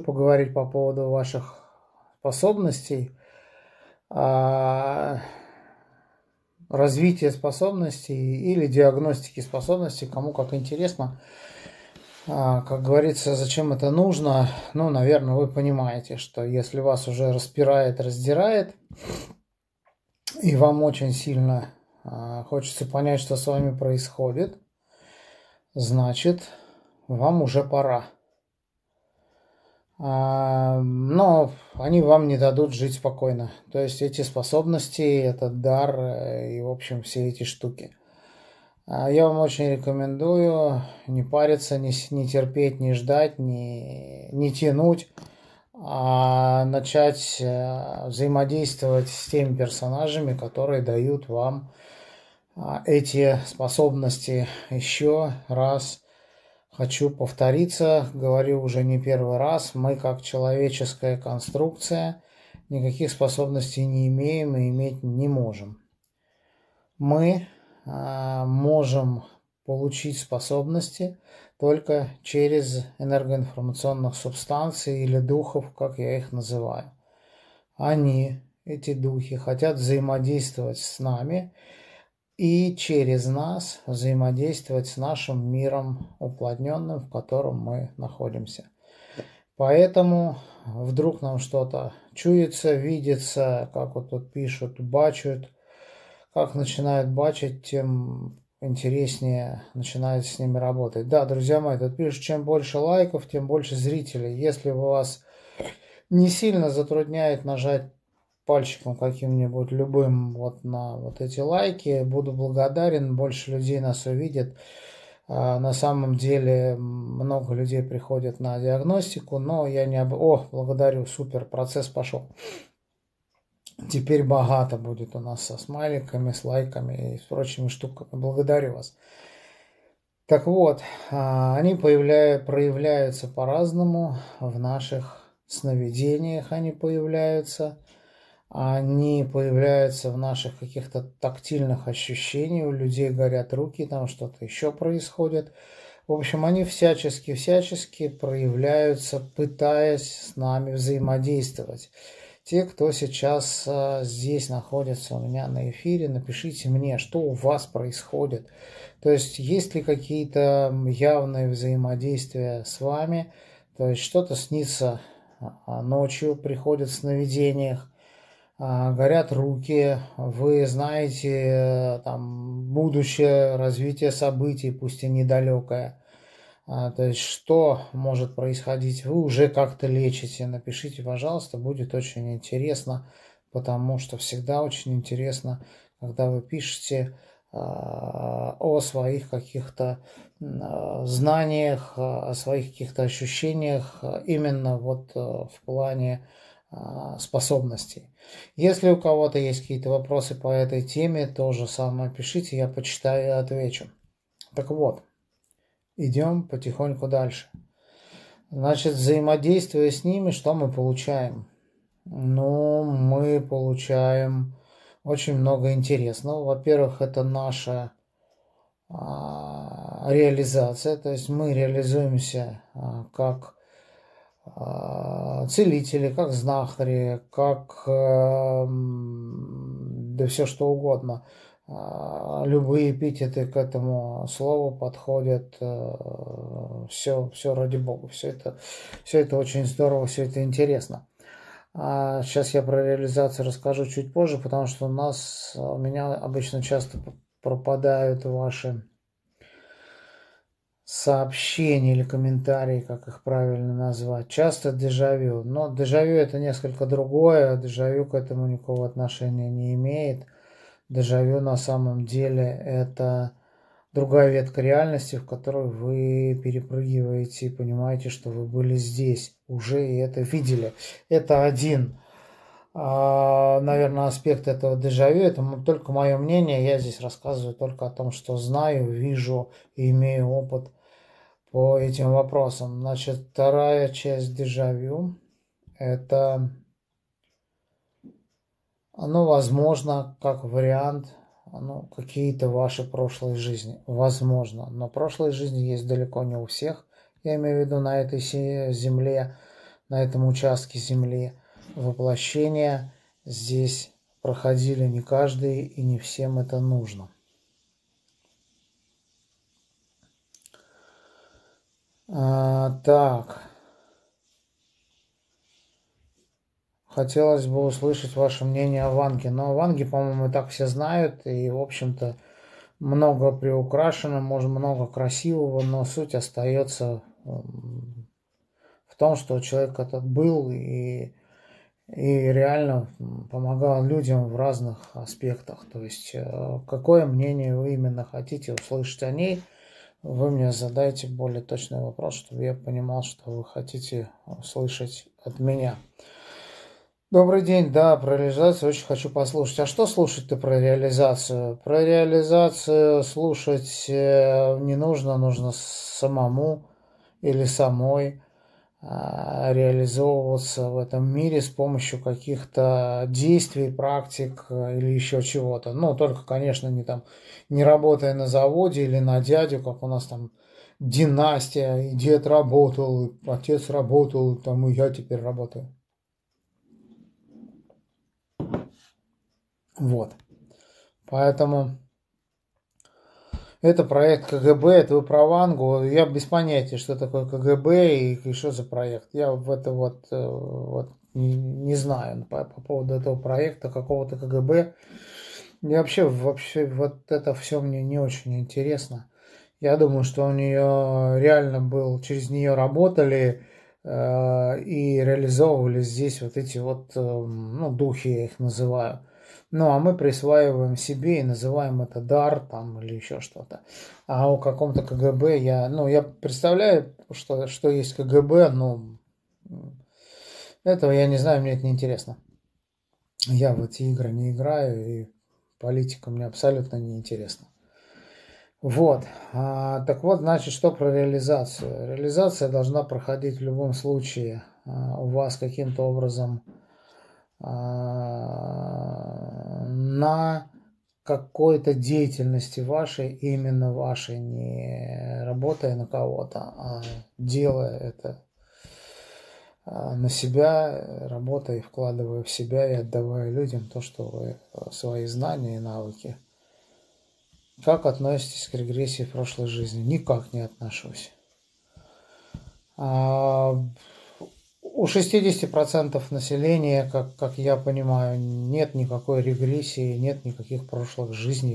поговорить по поводу ваших способностей, развития способностей или диагностики способностей, кому как интересно. Как говорится, зачем это нужно? Ну, наверное, вы понимаете, что если вас уже распирает, раздирает, и вам очень сильно хочется понять, что с вами происходит, значит, вам уже пора. Но они вам не дадут жить спокойно. То есть эти способности, этот дар и, в общем, все эти штуки. Я вам очень рекомендую не париться, не терпеть, не ждать, не тянуть, а начать взаимодействовать с теми персонажами, которые дают вам эти способности. Еще раз хочу повториться, говорю уже не первый раз, мы как человеческая конструкция никаких способностей не имеем и иметь не можем. Мы можем получить способности только через энергоинформационных субстанций или духов, как я их называю. Они, эти духи, хотят взаимодействовать с нами и через нас взаимодействовать с нашим миром уплотненным, в котором мы находимся. Поэтому вдруг нам что-то чуется, видится, как вот тут пишут, бачут. Как начинают бачить, тем интереснее начинает с ними работать. Да, друзья мои, тут пишут, чем больше лайков, тем больше зрителей. Если вас не сильно затрудняет нажать пальчиком каким-нибудь любым вот на вот эти лайки, буду благодарен, больше людей нас увидит. На самом деле много людей приходят на диагностику, но я не О, благодарю, супер, процесс пошел. Теперь богато будет у нас со смайликами, с лайками и с прочими штуками. Благодарю вас. Так вот, они проявляются по-разному в наших сновидениях. Они появляются в наших каких-то тактильных ощущениях. У людей горят руки, там что-то еще происходит. В общем, они всячески проявляются, пытаясь с нами взаимодействовать. Те, кто сейчас здесь находится у меня на эфире, напишите мне, что у вас происходит. То есть, есть ли какие-то явные взаимодействия с вами. То есть, что-то снится ночью, приходит в сновидениях, горят руки, вы знаете там будущее, развитие событий, пусть и недалекое. То есть, что может происходить, вы уже как-то лечите. Напишите, пожалуйста, будет очень интересно, потому что всегда очень интересно, когда вы пишете о своих каких-то знаниях, о своих каких-то ощущениях, именно вот в плане способностей. Если у кого-то есть какие-то вопросы по этой теме, тоже самое пишите, я почитаю и отвечу. Так вот. Идем потихоньку дальше. Значит, взаимодействуя с ними, что мы получаем? Ну, мы получаем очень много интересного. Во-первых, это наша реализация. То есть мы реализуемся как целители, как знахари, как да все что угодно. Любые эпитеты к этому слову подходят. Все ради Бога. Все это очень здорово, все это интересно. Сейчас я про реализацию расскажу чуть позже, потому что у меня обычно часто пропадают ваши сообщения или комментарии, как их правильно назвать. Часто дежавю. Но дежавю это несколько другое. Дежавю к этому никакого отношения не имеет. Дежавю на самом деле это другая ветка реальности, в которую вы перепрыгиваете и понимаете, что вы были здесь уже и это видели. Это один, наверное, аспект этого дежавю. Это только мое мнение. Я здесь рассказываю только о том, что знаю, вижу и имею опыт по этим вопросам. Значит, вторая часть дежавю – это, возможно, как вариант, какие-то ваши прошлые жизни. Возможно. Но прошлые жизни есть далеко не у всех. Я имею в виду на этой земле. на этом участке земли. Воплощения здесь проходили не каждый, и не всем это нужно. Так. Хотелось бы услышать ваше мнение о Ванге. Но о Ванге, по-моему, и так все знают. И, в общем-то, много приукрашено, может, много красивого, но суть остается в том, что человек этот был и реально помогал людям в разных аспектах. То есть, какое мнение вы именно хотите услышать о ней, вы мне задайте более точный вопрос, чтобы я понимал, что вы хотите услышать от меня. Добрый день, да, про реализацию очень хочу послушать. А что слушать-то про реализацию? Про реализацию слушать не нужно, нужно самому или самой реализовываться в этом мире с помощью каких-то действий, практик или еще чего-то. Ну, только, конечно, не работая на заводе или на дядю, как у нас там династия, и дед работал, и отец работал, там и я теперь работаю. Вот. Поэтому это проект КГБ, это вы про Вангу. Я без понятия, что такое КГБ и что за проект. Я в это вот не знаю по поводу этого проекта, какого-то КГБ. И вообще вот это все мне не очень интересно. Я думаю, что у нее реально был, через нее работали и реализовывали здесь вот эти вот, ну, духи я их называю. Ну, а мы присваиваем себе и называем это дар там или еще что-то. А о каком-то КГБ я представляю, что есть КГБ, но этого я не знаю, мне это не интересно. Я в эти игры не играю, и политика мне абсолютно не интересна. Вот. Так вот, значит, что про реализацию? Реализация должна проходить в любом случае у вас каким-то образом на какой-то деятельности вашей, именно вашей, не работая на кого-то, а делая это на себя, работая и вкладывая в себя и отдавая людям то, что вы, свои знания и навыки. Как относитесь к регрессии в прошлой жизни? Никак не отношусь. У 60% населения, как я понимаю, нет никакой регрессии, нет никаких прошлых жизней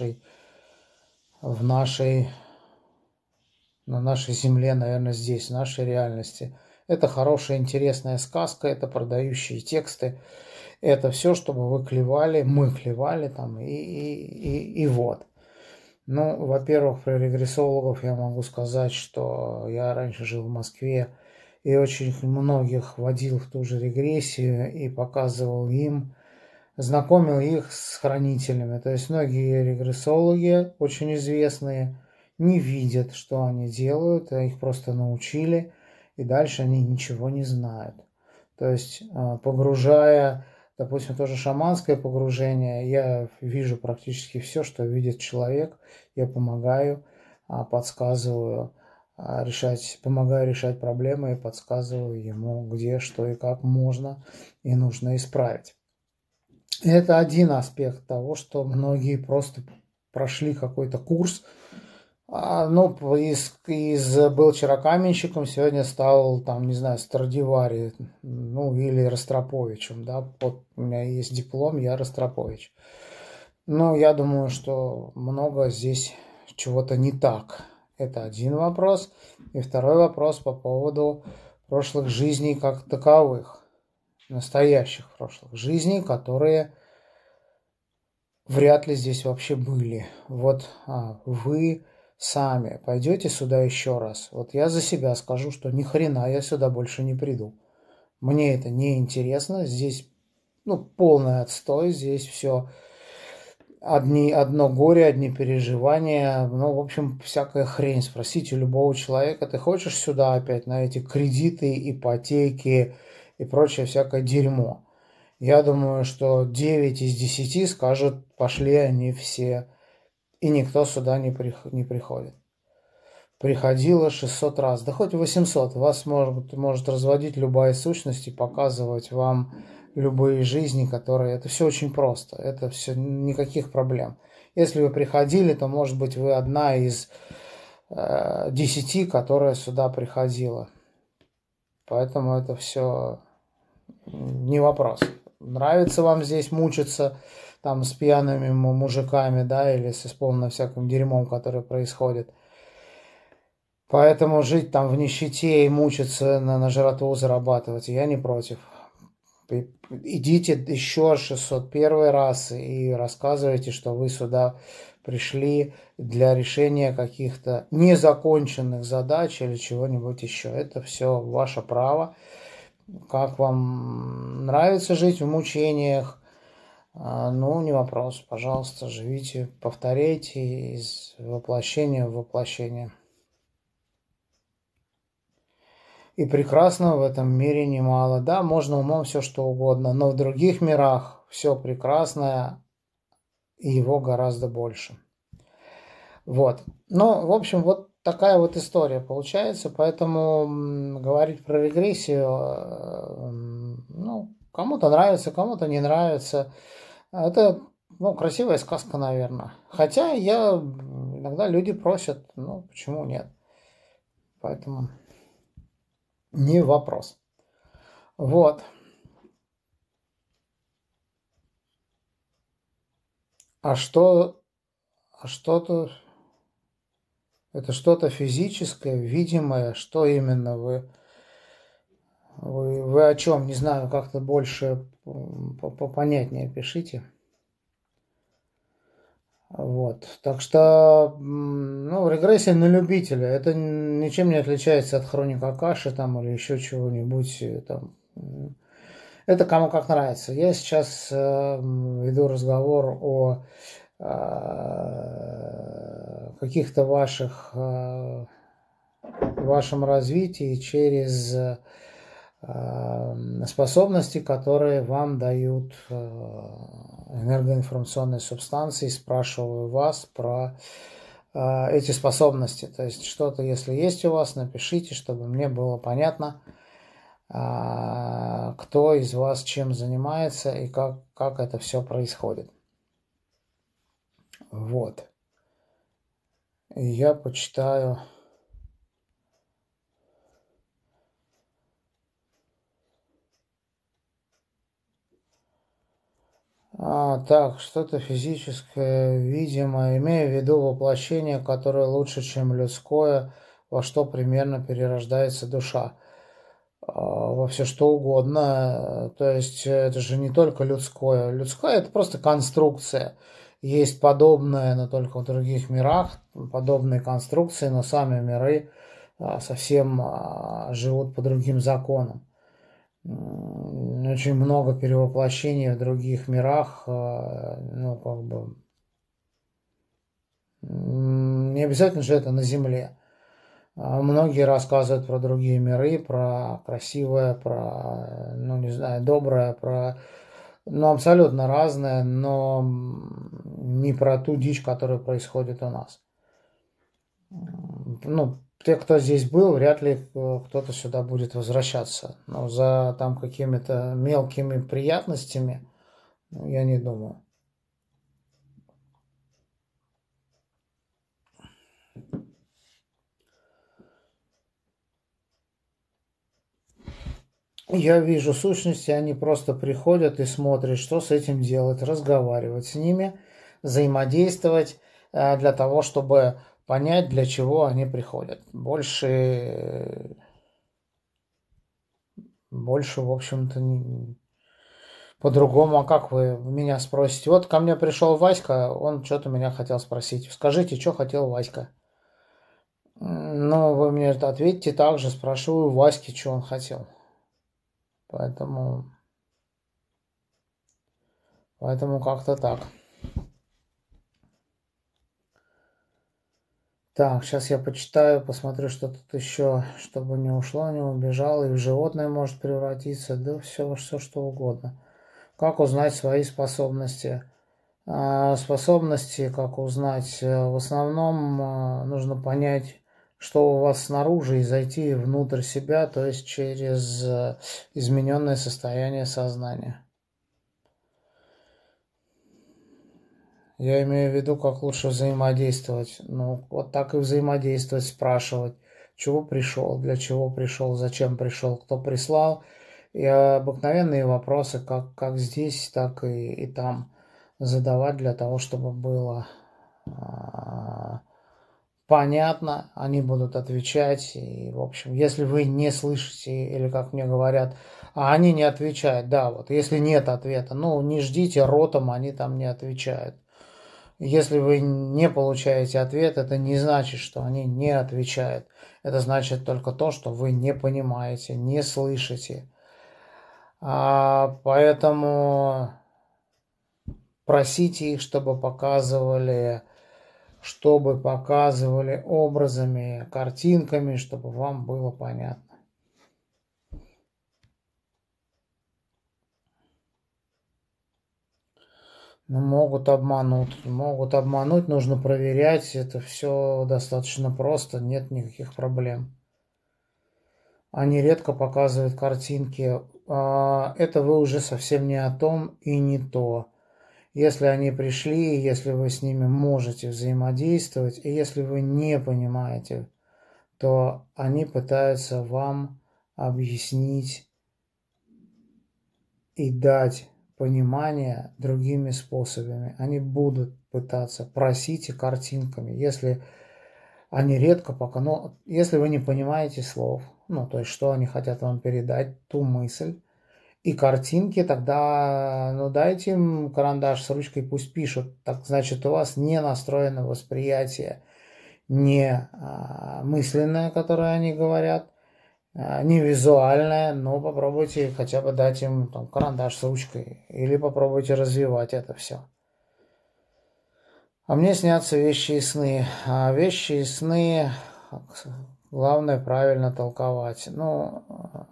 на нашей земле, наверное, здесь, в нашей реальности. Это хорошая, интересная сказка, это продающие тексты, это все, чтобы вы клевали, мы клевали там и вот. Ну, во-первых, про регрессологов я могу сказать, что я раньше жил в Москве и очень многих водил в ту же регрессию и показывал им, знакомил их с хранителями. То есть многие регрессологи, очень известные, не видят, что они делают, а их просто научили, и дальше они ничего не знают. То есть погружая, допустим, тоже шаманское погружение, я вижу практически все, что видит человек, я помогаю, подсказываю, помогаю решать проблемы и подсказываю ему, где, что и как можно и нужно исправить. Это один аспект того, что многие просто прошли какой-то курс. Был черокаменщиком, сегодня стал, там, не знаю, Страдивари, ну, или Ростроповичем, да. Вот у меня есть диплом, я Ростропович. Но я думаю, что много здесь чего-то не так. Это один вопрос. И второй вопрос по поводу прошлых жизней как таковых. Настоящих прошлых жизней, которые вряд ли здесь вообще были. Вот вы сами пойдете сюда еще раз. Вот я за себя скажу, что ни хрена я сюда больше не приду. Мне это не интересно. Здесь, ну, полный отстой. Здесь все одно горе, одни переживания. Ну, в общем, всякая хрень. Спросите любого человека, ты хочешь сюда опять на эти кредиты, ипотеки и прочее всякое дерьмо? Я думаю, что 9 из 10 скажут, пошли они все, и никто сюда не приходит. приходила 600 раз, да хоть 800, вас может разводить любая сущность и показывать вам любые жизни, которые... Это все очень просто, это все никаких проблем. Если вы приходили, то, может быть, вы одна из 10, которая сюда приходила. Поэтому это все не вопрос. Нравится вам здесь мучиться там с пьяными мужиками, да, или с полным всяким дерьмом, которое происходит. Поэтому жить там в нищете и мучиться на жратву зарабатывать, я не против. Идите еще 601 раз и рассказывайте, что вы сюда пришли для решения каких-то незаконченных задач или чего-нибудь еще. Это все ваше право. Как вам нравится жить в мучениях, ну, не вопрос. Пожалуйста, живите, повторяйте из воплощения в воплощение. И прекрасного в этом мире немало. Да, можно умом все что угодно, но в других мирах все прекрасное, и его гораздо больше. Вот. Ну, в общем, вот такая вот история получается. Поэтому говорить про регрессию, ну, кому-то нравится, кому-то не нравится. Это, ну, красивая сказка, наверное. Хотя иногда люди просят, ну, почему нет? Поэтому не вопрос. Вот. А что-то, это что-то физическое, видимое, что именно вы о чем, не знаю, как-то больше попонятнее пишите. Вот, так что, ну, регрессия на любителя, это ничем не отличается от хроника Акаши там или еще чего-нибудь там. Это кому как нравится. Я сейчас веду разговор о каких-то вашем развитии через способности, которые вам дают энергоинформационные субстанции. Спрашиваю вас про эти способности. То есть что-то, если есть у вас, напишите, чтобы мне было понятно, кто из вас чем занимается и как это все происходит. Вот. И я почитаю. Так, что-то физическое, видимое, имея в виду воплощение, которое лучше, чем людское, во что примерно перерождается душа. Во все что угодно. То есть это же не только людское. Людское это просто конструкция. Есть подобное, но только в других мирах, подобные конструкции, но сами миры совсем живут по другим законам. Очень много перевоплощений в других мирах, ну, как бы, не обязательно же это на Земле. Многие рассказывают про другие миры, про красивое, про, ну, не знаю, доброе, про, ну, абсолютно разное, но не про ту дичь, которая происходит у нас. Ну, те, кто здесь был, вряд ли кто-то сюда будет возвращаться. Но за там какими-то мелкими приятностями, ну, я не думаю. Я вижу сущности, они просто приходят и смотрят, что с этим делать, разговаривать с ними, взаимодействовать для того, чтобы понять, для чего они приходят. Больше, в общем-то, по-другому. А как вы меня спросите? Вот ко мне пришел Васька, он что-то меня хотел спросить. Скажите, что хотел Васька? Ну, вы мне ответьте так же, спрашиваю Васьки, что он хотел. Поэтому как-то так. Так, сейчас я почитаю, посмотрю, что тут еще, чтобы не ушло, не убежало, и в животное может превратиться, да все что угодно. Как узнать свои способности? Способности, как узнать, в основном нужно понять, что у вас снаружи, и зайти внутрь себя, то есть через измененное состояние сознания. Я имею в виду, как лучше взаимодействовать. Ну, вот так и взаимодействовать, спрашивать, чего пришел, для чего пришел, зачем пришел, кто прислал. И обыкновенные вопросы, как здесь, так и там задавать для того, чтобы было понятно, они будут отвечать. И, в общем, если вы не слышите, или, как мне говорят, а они не отвечают, да, вот, если нет ответа, ну, не ждите, ротом они там не отвечают. Если вы не получаете ответ, это не значит, что они не отвечают. Это значит только то, что вы не понимаете, не слышите. Поэтому просите их, чтобы показывали образами, картинками, чтобы вам было понятно. Ну, могут обмануть, нужно проверять, это все достаточно просто, нет никаких проблем. Они редко показывают картинки, это вы уже совсем не о том и не то. Если они пришли, если вы с ними можете взаимодействовать, и если вы не понимаете, то они пытаются вам объяснить и дать понимание другими способами. Они будут пытаться, просите картинками, если они редко пока, но если вы не понимаете слов, ну, то есть, что они хотят вам передать, ту мысль, и картинки, тогда, ну, дайте им карандаш с ручкой, пусть пишут. Так, значит, у вас не настроено восприятие, не мысленное, которое они говорят, не визуальное, но попробуйте хотя бы дать им там, карандаш с ручкой, или попробуйте развивать это все. А мне снятся вещи и сны. А вещи и сны, главное правильно толковать. Ну,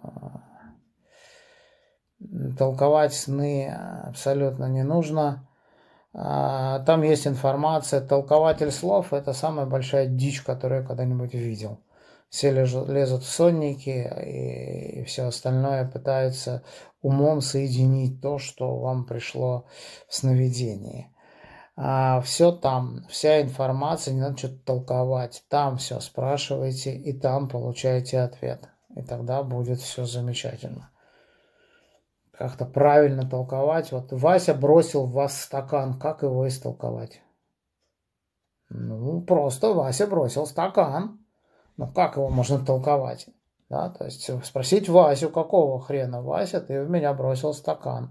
толковать сны абсолютно не нужно. Там есть информация. Толкователь слов – это самая большая дичь, которую я когда-нибудь видел. Все лезут в сонники и все остальное пытаются умом соединить то, что вам пришло в сновидении. Все там, вся информация, не надо что-то толковать. Там все спрашиваете и там получаете ответ. И тогда будет все замечательно. Как-то правильно толковать. Вот Вася бросил в вас стакан, как его истолковать? Ну, просто Вася бросил стакан. Ну, как его можно толковать? Да, то есть спросить Васю, какого хрена, Вася, ты в меня бросил стакан.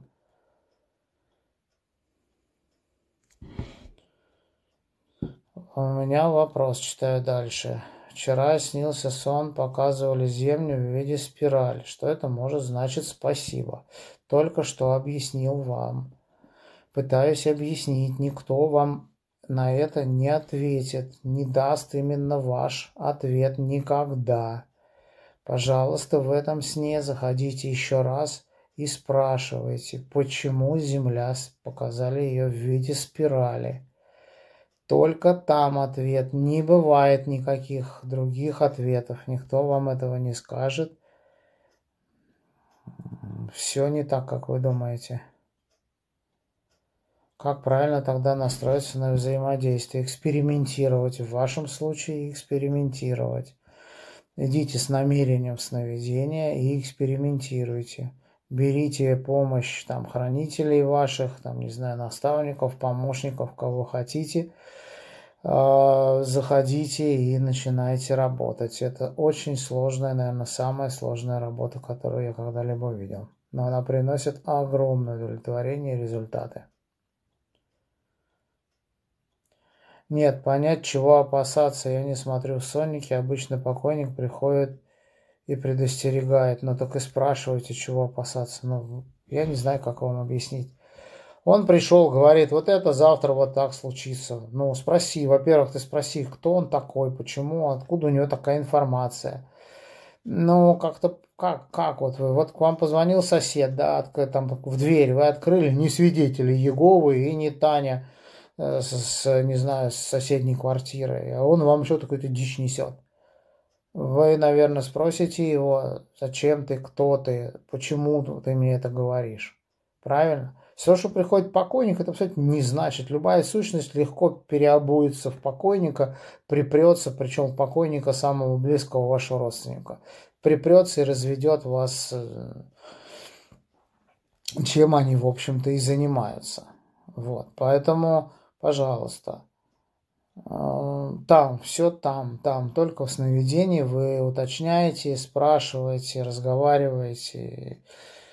У меня вопрос, читаю дальше. Вчера снился сон, показывали Землю в виде спирали. Что это может значить? Спасибо. Только что объяснил вам. Пытаюсь объяснить, никто вам на это не ответит, не даст именно ваш ответ никогда. Пожалуйста, в этом сне заходите еще раз и спрашивайте, почему Земля, показали ее в виде спирали. Только там ответ, не бывает никаких других ответов, никто вам этого не скажет. Все не так, как вы думаете. Как правильно тогда настроиться на взаимодействие? Экспериментировать. В вашем случае экспериментировать. Идите с намерением в сновидение и экспериментируйте. Берите помощь там хранителей ваших, там, не знаю, наставников, помощников, кого хотите. Заходите и начинайте работать. Это очень сложная, наверное, самая сложная работа, которую я когда-либо видел. Но она приносит огромное удовлетворение и результаты. Нет, понять, чего опасаться, я не смотрю в сонники. Обычно покойник приходит и предостерегает, но только спрашивайте, чего опасаться. Ну, я не знаю, как вам объяснить. Он пришел, говорит, вот это завтра вот так случится. Ну, спроси, во-первых, ты спроси, кто он такой, почему, откуда у него такая информация. Ну, как-то, как вот вы, вот к вам позвонил сосед, да, там в дверь, вы открыли, не свидетели Иеговы и не Таня не знаю, с соседней квартиры, а он вам что-то какую-то дичь несет. Вы, наверное, спросите его, зачем ты, кто ты, почему ты мне это говоришь. Правильно? Все, что приходит покойник, это абсолютно не значит. Любая сущность легко переобуется в покойника, припрется, причем в покойника самого близкого вашего родственника. Припрется и разведет вас, чем они, в общем-то, и занимаются. Вот, поэтому, пожалуйста, там, все там. Только в сновидении вы уточняете, спрашиваете, разговариваете.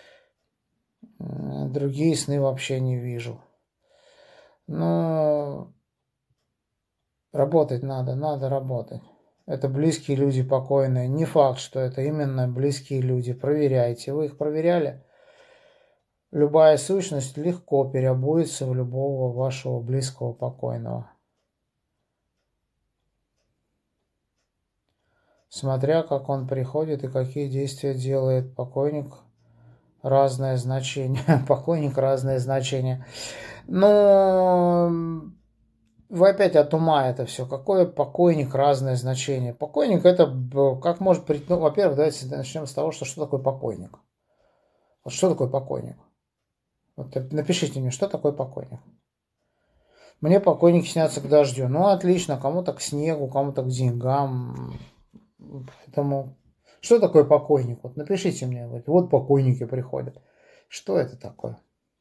Другие сны вообще не вижу. Но работать надо работать. Это близкие люди покойные. Не факт, что это именно близкие люди. Проверяйте. Вы их проверяли? Любая сущность легко переобуется в любого вашего близкого покойного. Смотря как он приходит и какие действия делает покойник, разное значение. Покойник разное значение. Но вы опять от ума это все. Какое покойник разное значение? Покойник это как может прийти... Ну, во-первых, давайте начнем с того, что такое покойник. Вот что такое покойник? Вот напишите мне, что такое покойник. Мне покойники снятся к дождю. Ну, отлично, кому-то к снегу, кому-то к деньгам. Поэтому, что такое покойник? Вот напишите мне, вот покойники приходят. Что это такое?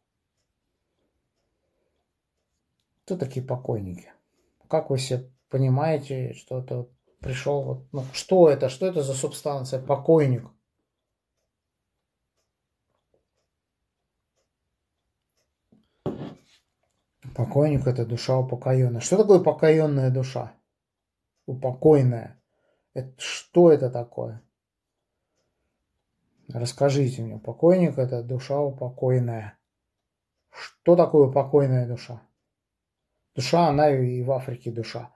Кто такие покойники? Как вы себе понимаете, что это вот пришел, вот, ну, что это за субстанция, покойник? Покойник это душа упокоенная. Что такое покоенная душа? Упокойная. Это, что это такое? Расскажите мне. Покойник это душа упокоенная. Что такое упокоенная душа? Душа, она и в Африке душа.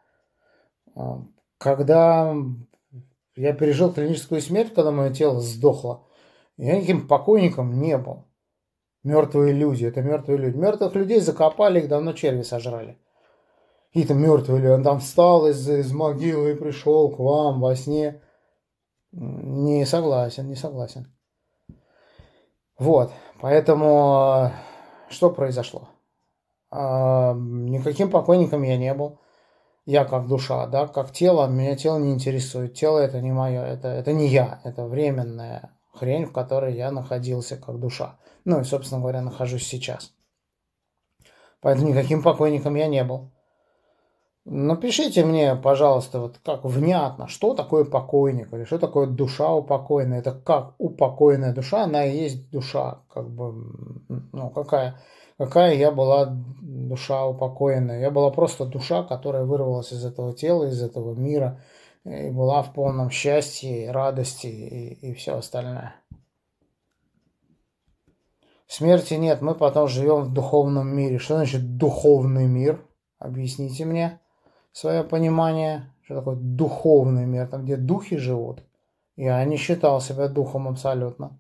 Когда я пережил клиническую смерть, когда мое тело сдохло, я никаким покойником не был. Мертвые люди, это мертвые люди. Мертвых людей закопали, их давно черви сожрали. Какие-то мертвые люди. Он там встал из могилы и пришел к вам во сне. Не согласен, не согласен. Вот, поэтому что произошло? Никаким покойником я не был. Я как душа, да, как тело, меня тело не интересует. Тело это не мое, это не я, это временная хрень, в которой я находился как душа. Ну и, собственно говоря, нахожусь сейчас. Поэтому никаким покойником я не был. Напишите мне, пожалуйста, вот как внятно, что такое покойник или что такое душа упокоенная. Это как упокоенная душа, она и есть душа, как бы, ну, какая я была душа упокоенная. Я была просто душа, которая вырвалась из этого тела, из этого мира, и была в полном счастье, радости и все остальное. Смерти нет, мы потом живем в духовном мире. Что значит духовный мир? Объясните мне свое понимание, что такое духовный мир, там, где духи живут. Я не считал себя духом абсолютно.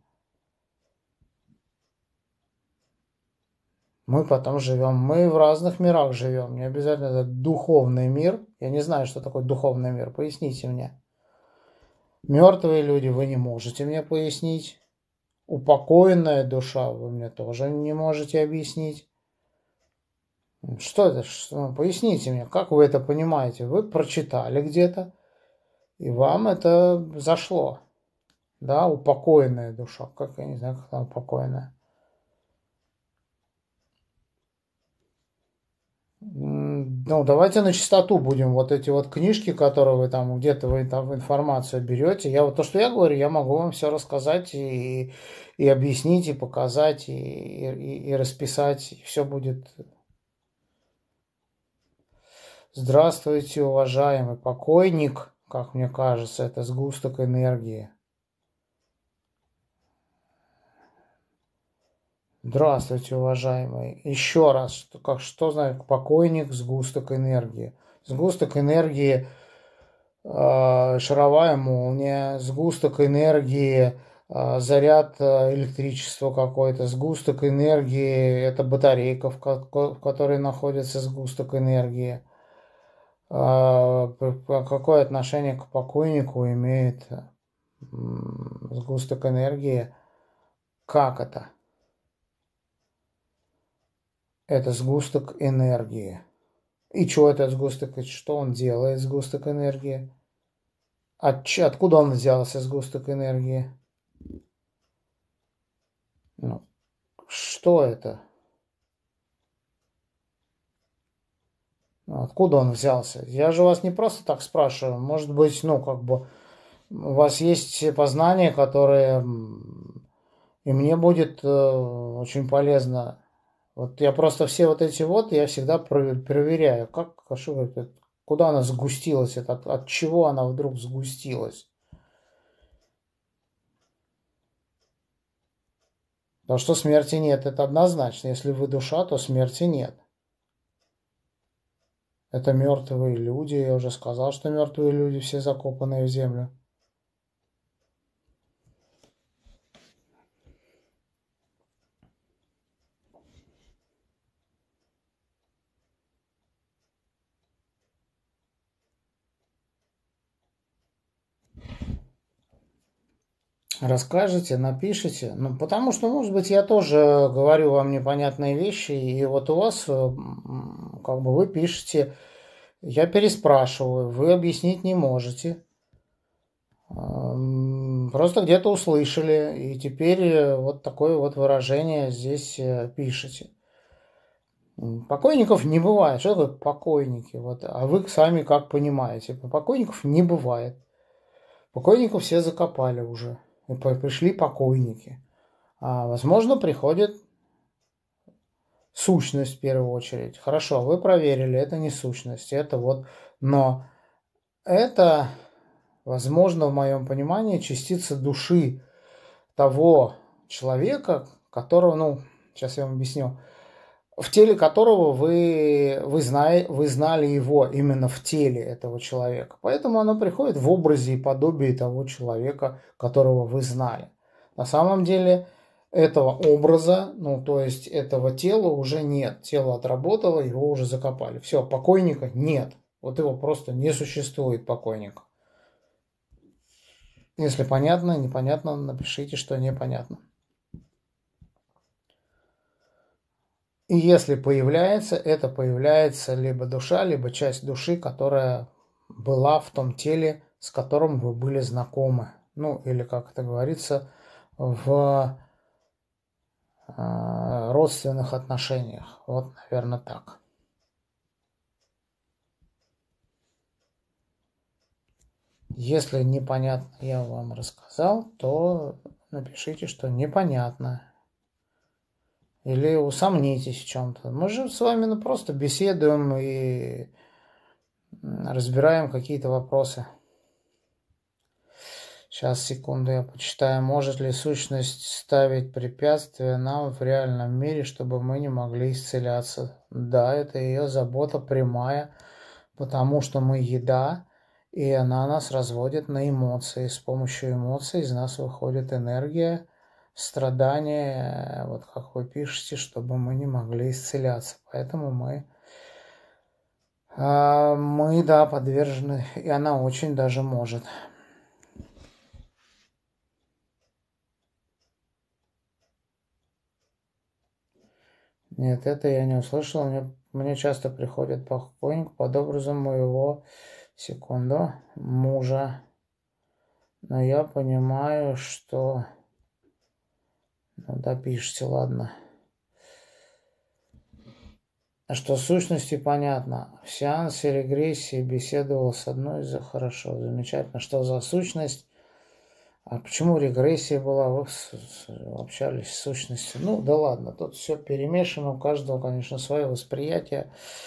Мы потом живем, мы в разных мирах живем, не обязательно это духовный мир. Я не знаю, что такое духовный мир, поясните мне. Мертвые люди вы не можете мне пояснить. Упокоенная душа вы мне тоже не можете объяснить. Что это? Что? Поясните мне, как вы это понимаете? Вы прочитали где-то, и вам это зашло. Да, упокоенная душа. Как, я не знаю, как она упокоенная. Ну, давайте на чистоту будем. Вот эти вот книжки, которые вы там где-то вы там информацию берете. Я вот то, что я говорю, я могу вам все рассказать и объяснить, и показать, и расписать. И все будет. Здравствуйте, уважаемый покойник. Как мне кажется, это сгусток энергии. Здравствуйте, уважаемый. Еще раз, что значит покойник, сгусток энергии? Сгусток энергии, шаровая молния, сгусток энергии, заряд электричества какой-то, сгусток энергии, это батарейка, в которой находится сгусток энергии. Какое отношение к покойнику имеет сгусток энергии? Как это? Это сгусток энергии. И что это сгусток? И что он делает, сгусток энергии? Откуда он взялся, сгусток энергии? Ну, что это? Откуда он взялся? Я же вас не просто так спрашиваю. Может быть, ну, как бы, у вас есть познания, которые и мне будет очень полезно. Вот я просто все вот эти вот, я всегда проверяю, как, что это, куда она сгустилась, это, от чего она вдруг сгустилась. Потому что смерти нет, это однозначно. Если вы душа, то смерти нет. Это мертвые люди, я уже сказал, что мертвые люди все закопанные в землю. Расскажете, напишите. Ну, потому что, может быть, я тоже говорю вам непонятные вещи, и вот у вас, как бы, вы пишете, я переспрашиваю, вы объяснить не можете. Просто где-то услышали, и теперь вот такое вот выражение здесь пишете. Покойников не бывает. Что такое покойники? Вот, а вы сами как понимаете? Покойников не бывает. Покойников все закопали уже. И пришли покойники. А, возможно, приходит сущность в первую очередь. Хорошо, вы проверили, это не сущность, это вот... Но это, возможно, в моем понимании, частица души того человека, которого, ну, сейчас я вам объясню, в теле которого вы знали его именно в теле этого человека. Поэтому оно приходит в образе и подобии того человека, которого вы знали. На самом деле этого образа, ну то есть этого тела уже нет. Тело отработало, его уже закопали. Все, покойника нет. Вот его просто не существует, покойника. Если понятно, непонятно, напишите, что непонятно. И если появляется, это появляется либо душа, либо часть души, которая была в том теле, с которым вы были знакомы. Ну, или, как это говорится, в родственных отношениях. Вот, наверное, так. Если непонятно я вам рассказал, то напишите, что непонятно. Или усомнитесь в чем-то. Мы же с вами ну, просто беседуем и разбираем какие-то вопросы. Сейчас, секунду, я почитаю. Может ли сущность ставить препятствия нам в реальном мире, чтобы мы не могли исцеляться? Да, это ее забота прямая, потому что мы еда, и она нас разводит на эмоции. С помощью эмоций из нас выходит энергия, страдания, вот как вы пишете, чтобы мы не могли исцеляться. Поэтому мы, да, подвержены, и она очень даже может. Нет, это я не услышал. Мне часто приходит покойник под образом моего, секунду, мужа. Но я понимаю, что... Ну, да, пишите, ладно. Что сущности понятно. В сеансе регрессии беседовал с одной из... Хорошо, замечательно. Что за сущность? А почему регрессия была? Вы общались с сущностью. Ну, да ладно, тут все перемешано. У каждого, конечно, свое восприятие.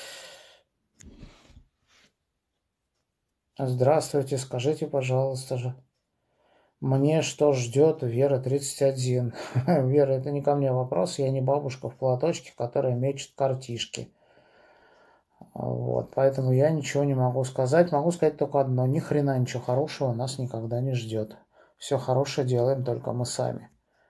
Здравствуйте, скажите, пожалуйста же. Мне что ждет Вера 31? Вера, это не ко мне вопрос, я не бабушка в платочке, которая мечет картишки. Вот, поэтому я ничего не могу сказать. Могу сказать только одно. Ни хрена ничего хорошего нас никогда не ждет. Все хорошее делаем только мы сами.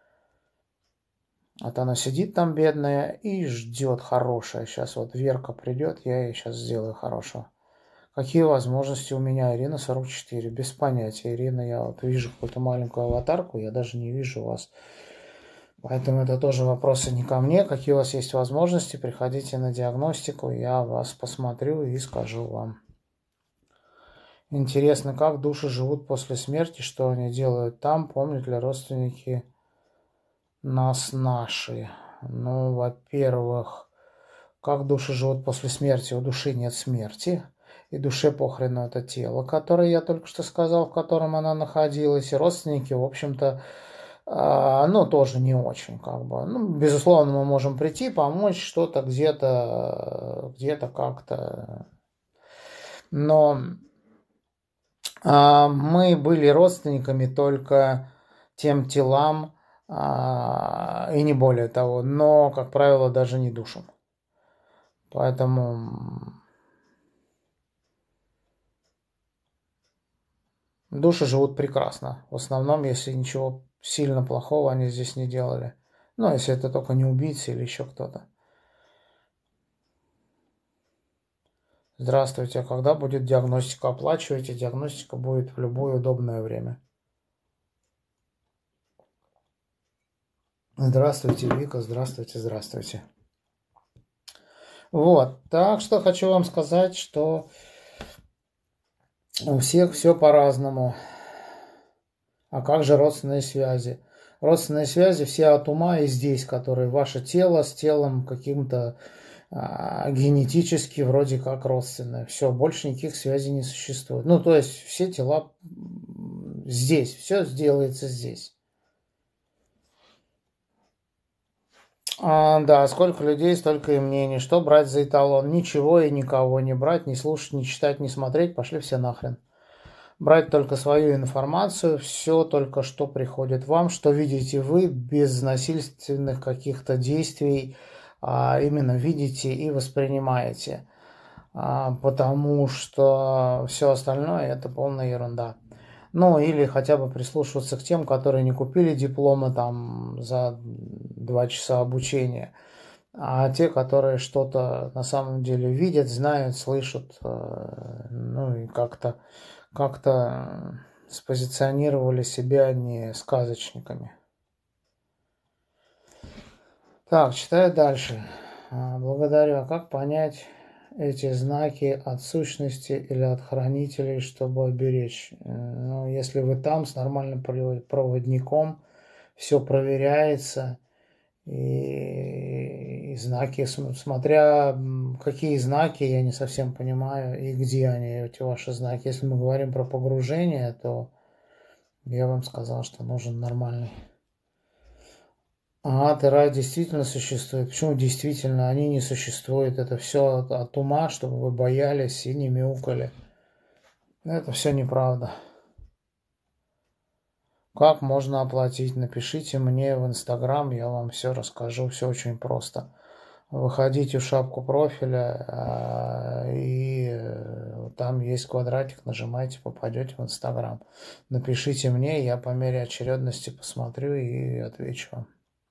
Вот она сидит там бедная и ждет хорошее. Сейчас вот Верка придет, я ей сейчас сделаю хорошего. Какие возможности у меня? Ирина 44. Без понятия. Ирина, я вот вижу какую-то маленькую аватарку, я даже не вижу вас. Поэтому это тоже вопросы не ко мне. Какие у вас есть возможности, приходите на диагностику, я вас посмотрю и скажу вам. Интересно, как души живут после смерти, что они делают там, помнят ли родственники нас наши? Ну, во-первых, как души живут после смерти? У души нет смерти. И душе похрену это тело, которое я только что сказал, в котором она находилась. И родственники, в общем-то, ну, тоже не очень, как бы. Ну, безусловно, мы можем прийти, помочь что-то где-то как-то. Но мы были родственниками только тем телам, и не более того. Но, как правило, даже не душам. Поэтому души живут прекрасно. В основном, если ничего сильно плохого они здесь не делали. Ну, если это только не убийцы или еще кто-то. Здравствуйте, а когда будет диагностика? Оплачиваете, диагностика будет в любое удобное время. Здравствуйте, Вика, здравствуйте, здравствуйте. Вот, так что хочу вам сказать, что у всех все по-разному. А как же родственные связи? Родственные связи все от ума и здесь, которые ваше тело с телом каким-то генетически вроде как родственное. Все, больше никаких связей не существует. Ну, то есть все тела здесь, все сделается здесь. Да, сколько людей, столько и мнений. Что брать за эталон? Ничего и никого не брать, не слушать, не читать, не смотреть. Пошли все нахрен. Брать только свою информацию, все только что приходит вам, что видите вы, без насильственных каких-то действий, именно видите и воспринимаете. Потому что все остальное это полная ерунда. Ну, или хотя бы прислушиваться к тем, которые не купили дипломы там за 2 часа обучения, а те, которые что-то на самом деле видят, знают, слышат, ну и как-то спозиционировали себя не сказочниками. Так, читаю дальше. Благодарю. А как понять эти знаки от сущности или от хранителей, чтобы оберечь? Ну, если вы там с нормальным проводником, все проверяется, и знаки, смотря какие знаки, я не совсем понимаю, и где они, эти ваши знаки. Если мы говорим про погружение, то я вам сказал, что нужен нормальный. Рай действительно существует. Почему действительно? Они не существуют. Это все от ума, чтобы вы боялись и не мяукали. Это все неправда. Как можно оплатить? Напишите мне в Инстаграм, я вам все расскажу. Все очень просто. Выходите в шапку профиля, и там есть квадратик, нажимаете, попадете в Инстаграм. Напишите мне, я по мере очередности посмотрю и отвечу вам.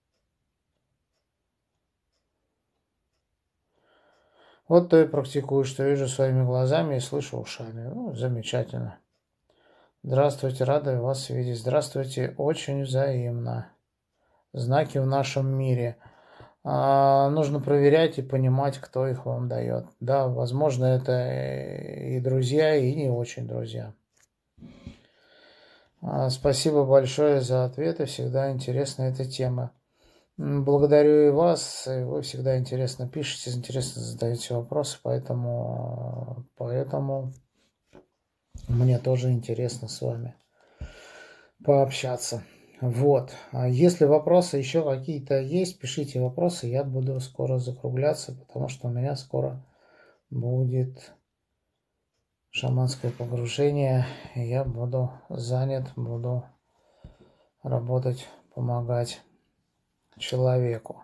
Вот то и практикую, что вижу своими глазами и слышу ушами. Ну, замечательно. Здравствуйте, рада вас видеть. Здравствуйте, очень взаимно. Знаки в нашем мире. Нужно проверять и понимать, кто их вам дает. Да, возможно, это и друзья, и не очень друзья. Спасибо большое за ответы. Всегда интересна эта тема. Благодарю и вас. Вы всегда интересно пишете, интересно задаете вопросы, поэтому мне тоже интересно с вами пообщаться. Вот. А если вопросы еще какие-то есть, пишите вопросы. Я буду скоро закругляться, потому что у меня скоро будет шаманское погружение. И я буду занят, буду работать, помогать человеку.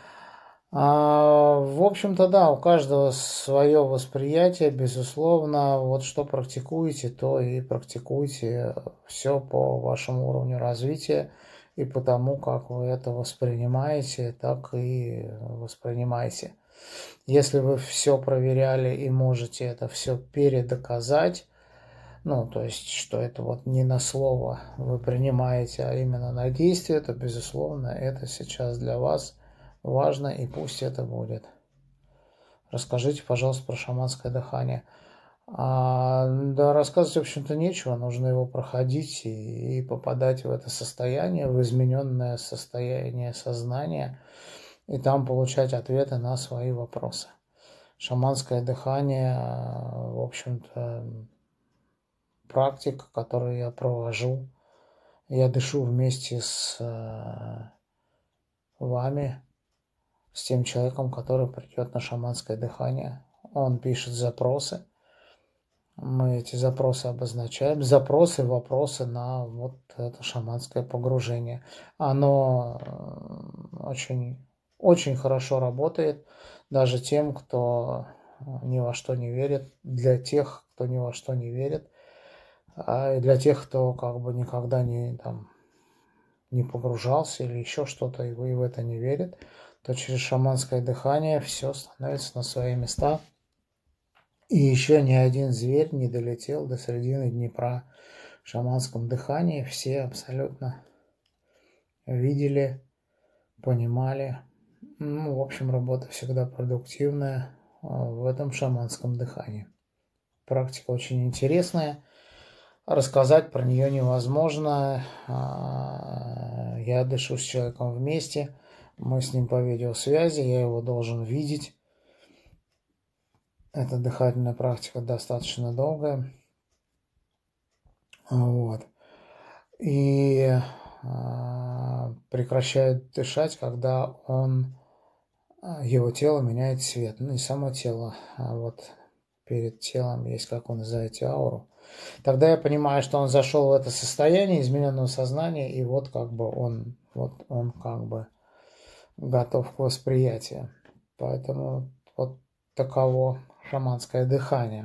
В общем-то, да, у каждого свое восприятие, безусловно. Вот что практикуете, то и практикуйте. Все по вашему уровню развития и по тому, как вы это воспринимаете, так и воспринимайте. Если вы все проверяли и можете это все передоказать, ну, то есть, что это вот не на слово вы принимаете, а именно на действие, то, безусловно, это сейчас для вас важно, и пусть это будет. Расскажите, пожалуйста, про шаманское дыхание. Да, рассказывать, в общем-то, нечего. Нужно его проходить и попадать в это состояние, в измененное состояние сознания, и там получать ответы на свои вопросы. Шаманское дыхание, в общем-то, практика, которую я провожу. Я дышу вместе с вами, с тем человеком, который придет на шаманское дыхание. Он пишет запросы. Мы эти запросы обозначаем. Запросы, вопросы на вот это шаманское погружение. Оно очень, очень хорошо работает даже тем, кто ни во что не верит. Для тех, кто ни во что не верит. И для тех, кто как бы никогда не погружался или еще что-то, и в это не верит, то через шаманское дыхание все становится на свои места. И еще ни один зверь не долетел до середины Днепра в шаманском дыхании. Все абсолютно видели, понимали. Ну, в общем, работа всегда продуктивная в этом шаманском дыхании. Практика очень интересная. Рассказать про нее невозможно. Я дышу с человеком вместе. Мы с ним по видеосвязи. Я его должен видеть. Эта дыхательная практика достаточно долгая. Вот. И прекращает дышать, когда его тело меняет цвет. Ну, не само тело, а вот перед телом есть, как вы называете, ауру. Тогда я понимаю, что он зашел в это состояние измененного сознания, и вот он как бы готов к восприятию. Поэтому вот таково шаманское дыхание.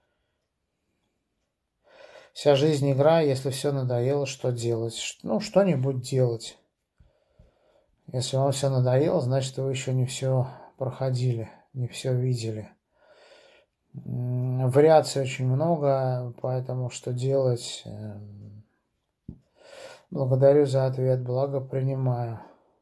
Вся жизнь игра, если все надоело, что делать? Ну, что-нибудь делать. Если вам все надоело, значит, вы еще не все проходили, не все видели. Вариаций очень много, поэтому что делать? Благодарю за ответ, благо принимаю.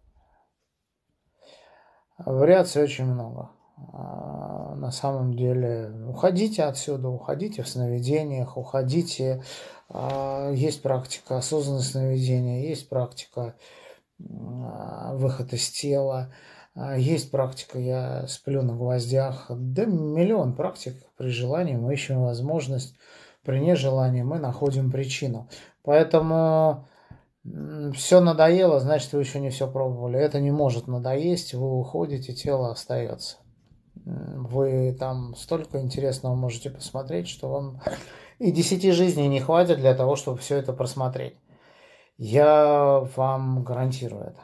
Вариаций очень много. На самом деле, уходите отсюда, уходите в сновидениях, уходите. Есть практика осознанного сновидения, есть практика выход из тела, есть практика «я сплю на гвоздях». Да миллион практик. При желании мы ищем возможность, при нежелании мы находим причину. Поэтому все надоело, значит, вы еще не все пробовали. Это не может надоесть, вы уходите, тело остается. Вы там столько интересного можете посмотреть, что вам и 10 жизней не хватит для того, чтобы все это просмотреть. Я вам гарантирую это.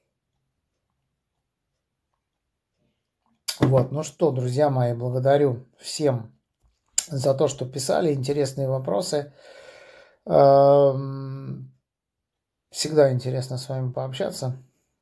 Вот, ну что, друзья мои, благодарю всем за то, что писали интересные вопросы. Всегда интересно с вами пообщаться.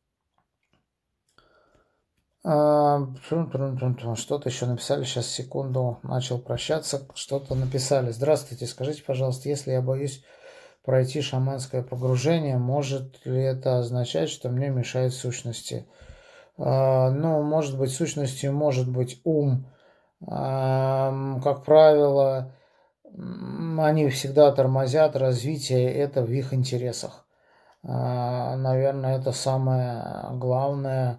Что-то еще написали, сейчас секунду, начал прощаться, что-то написали. Здравствуйте, скажите, пожалуйста, если я боюсь пройти шаманское погружение, может ли это означать, что мне мешают сущности? Ну, может быть, сущностью может быть ум. Как правило, они всегда тормозят развитие, это в их интересах. Наверное, это самое главное.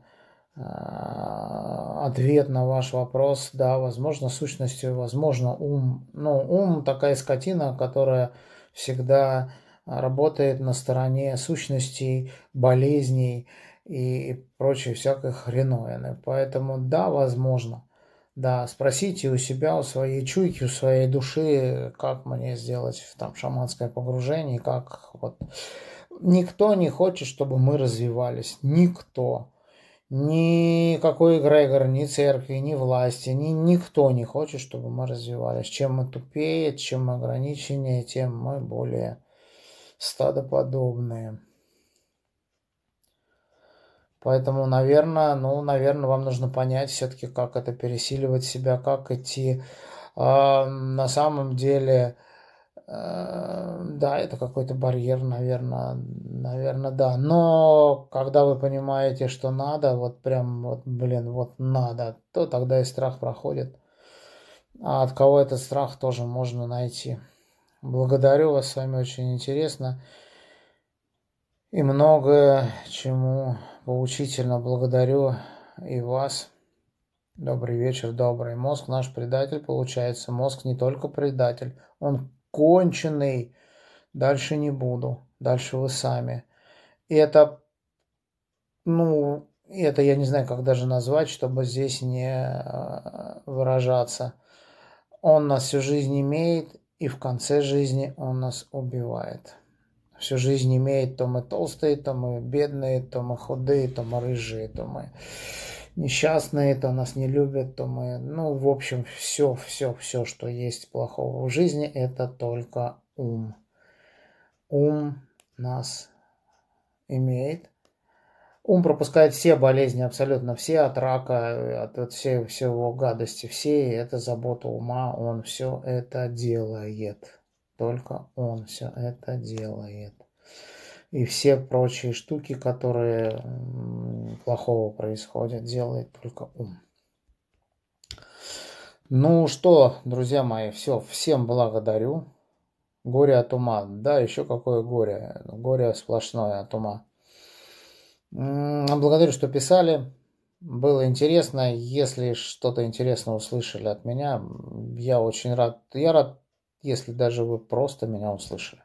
Ответ на ваш вопрос, да, возможно, сущностью, возможно, ум. Но ум такая скотина, которая всегда работает на стороне сущностей, болезней и прочей всякой хреновины. Поэтому, да, возможно. Да, спросите у себя, у своей чуйки, у своей души, как мне сделать там шаманское погружение, как вот. Никто не хочет, чтобы мы развивались. Никто. Никакой эгрегор, ни церкви, ни власти, никто не хочет, чтобы мы развивались. Чем мы тупее, чем мы ограниченнее, тем мы более стадоподобные. Поэтому, наверное, вам нужно понять все-таки, как это пересиливать себя, как идти. На самом деле, да, это какой-то барьер, наверное, да. Но когда вы понимаете, что надо, вот прям, вот, блин, вот надо, то тогда и страх проходит. А от кого этот страх тоже можно найти. Благодарю вас, с вами очень интересно. И многое чему поучительно благодарю и вас. Добрый вечер, добрый. Мозг наш предатель, получается. Мозг не только предатель, он конченый. Дальше не буду. Дальше вы сами. И это, это я не знаю, как даже назвать, чтобы здесь не выражаться. Он нас всю жизнь имеет, и в конце жизни он нас убивает. Всю жизнь имеет, то мы толстые, то мы бедные, то мы худые, то мы рыжие, то мы несчастные, то нас не любят, то мы... в общем, все, что есть плохого в жизни, это только ум. Ум нас имеет. Ум пропускает все болезни, абсолютно все, от рака, от всего гадости, все, это забота ума, он все это делает. Только он все это делает. И все прочие штуки, которые плохого происходят, делает только ум. Ну что, друзья мои, все, всем благодарю. Горе от ума. Да, еще какое горе. Горе сплошное от ума. Благодарю, что писали. Было интересно. Если что-то интересное услышали от меня, я очень рад. Я рад, если даже вы просто меня услышали.